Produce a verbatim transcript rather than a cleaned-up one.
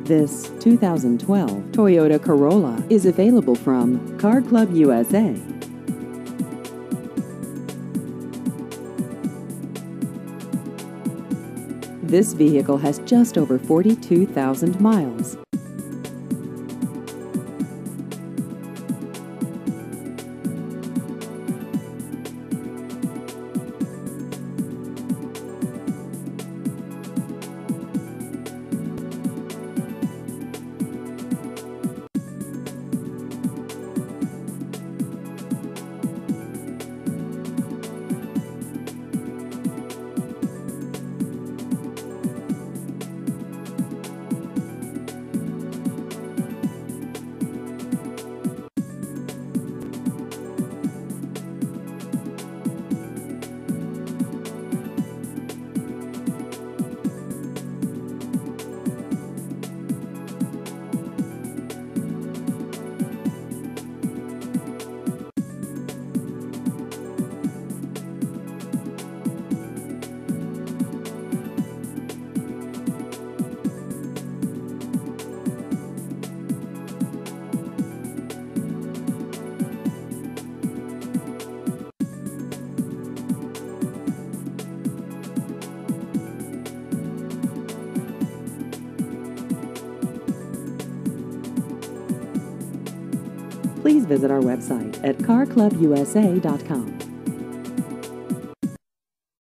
This two thousand twelve Toyota Corolla is available from Car Club U S A. This vehicle has just over forty-two thousand miles. Please visit our website at car club u s a dot com.